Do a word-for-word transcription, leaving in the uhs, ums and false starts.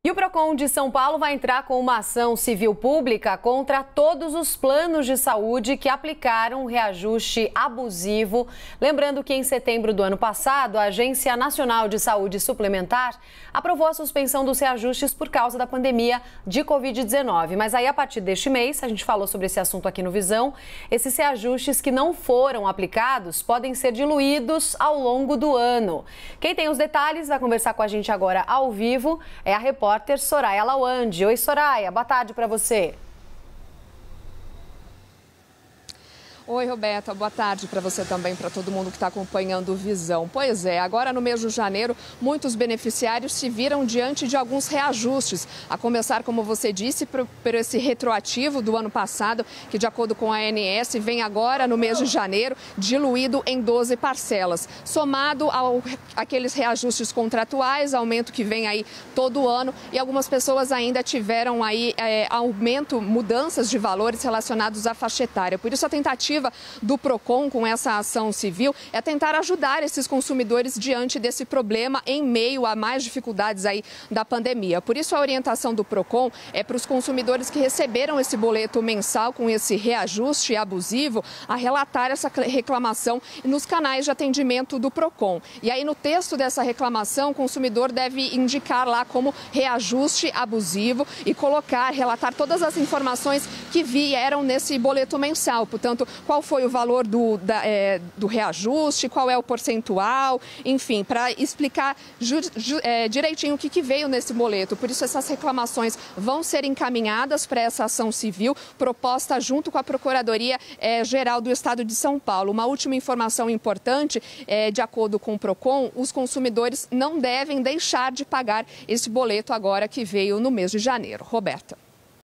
E o Procon de São Paulo vai entrar com uma ação civil pública contra todos os planos de saúde que aplicaram um reajuste abusivo. Lembrando que em setembro do ano passado, a Agência Nacional de Saúde Suplementar aprovou a suspensão dos reajustes por causa da pandemia de covid dezenove. Mas aí, a partir deste mês, a gente falou sobre esse assunto aqui no Visão, esses reajustes que não foram aplicados podem ser diluídos ao longo do ano. Quem tem os detalhes vai conversar com a gente agora ao vivo é a repórter Soraya Lawande. Oi, Soraya, boa tarde para você. Oi, Roberta, boa tarde para você também, para todo mundo que está acompanhando o Visão. Pois é, agora no mês de janeiro, muitos beneficiários se viram diante de alguns reajustes, a começar, como você disse, por, por esse retroativo do ano passado, que de acordo com a A N S, vem agora no mês de janeiro, diluído em doze parcelas. Somado ao, aqueles reajustes contratuais, aumento que vem aí todo ano, e algumas pessoas ainda tiveram aí é, aumento, mudanças de valores relacionados à faixa etária. Por isso a tentativa do Procon com essa ação civil é tentar ajudar esses consumidores diante desse problema em meio a mais dificuldades aí da pandemia. Por isso a orientação do Procon é para os consumidores que receberam esse boleto mensal com esse reajuste abusivo a relatar essa reclamação nos canais de atendimento do Procon. E aí no texto dessa reclamação o consumidor deve indicar lá como reajuste abusivo e colocar, relatar todas as informações que vieram nesse boleto mensal. Portanto, qual foi o valor do, da, é, do reajuste, qual é o percentual, enfim, para explicar ju, ju, é, direitinho o que, que veio nesse boleto. Por isso, essas reclamações vão ser encaminhadas para essa ação civil proposta junto com a Procuradoria é, Geral do Estado de São Paulo. Uma última informação importante, é, de acordo com o Procon, os consumidores não devem deixar de pagar esse boleto agora que veio no mês de janeiro. Roberta.